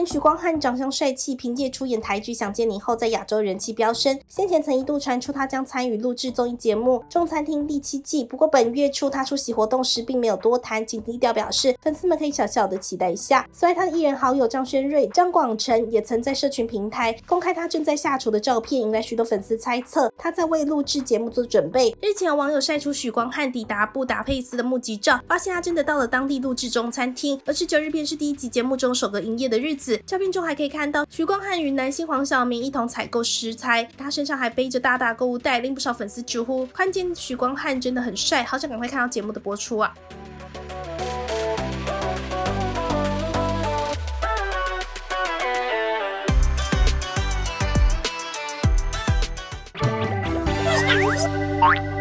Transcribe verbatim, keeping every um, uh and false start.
许光汉长相帅气，凭借出演台剧《想见你》后，在亚洲人气飙升。先前曾一度传出他将参与录制综艺节目《中餐厅》第七季，不过本月初他出席活动时并没有多谈，仅低调表示粉丝们可以小小的期待一下。此外，他的艺人好友张轩睿、张广成也曾在社群平台公开他正在下厨的照片，引来许多粉丝猜测他在为录制节目做准备。日前有网友晒出许光汉抵达布达佩斯的目击照，发现他真的到了当地录制中餐厅，而十九日便是第一集节目中首个营业的日子。照片中还可以看到许光汉与男星黄晓明一同采购食材，他身上还背着大大购物袋，令不少粉丝直呼看见许光汉真的很帅，好想赶快看到节目的播出啊。 Bye.